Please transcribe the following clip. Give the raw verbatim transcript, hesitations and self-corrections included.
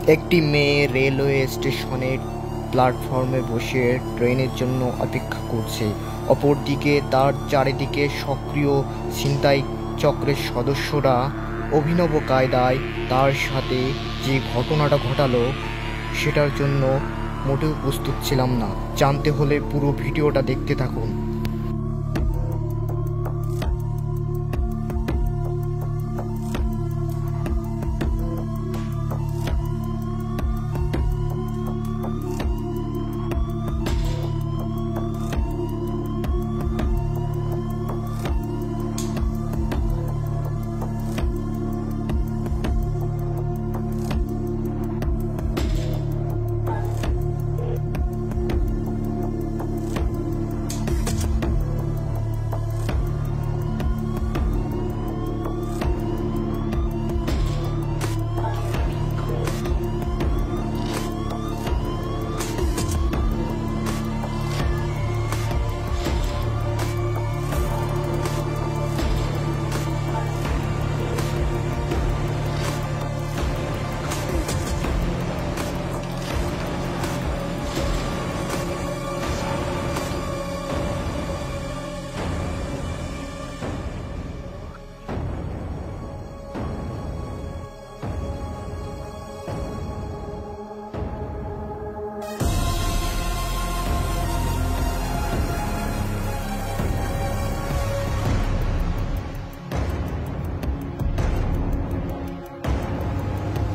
একটি মেয়ে রেলওয়ে স্টেশনের প্ল্যাটফর্মে বসে ট্রেনের জন্য অপেক্ষা করছে। অপরদিকে তার চারিদিকে সক্রিয় ছিনতাই চক্রের সদস্যরা অভিনব কায়দায় তার সাথে যে ঘটনাটা ঘটালো সেটার জন্য মোটেও প্রস্তুত ছিলাম না। জানতে হলে পুরো ভিডিওটা দেখতে থাকুন।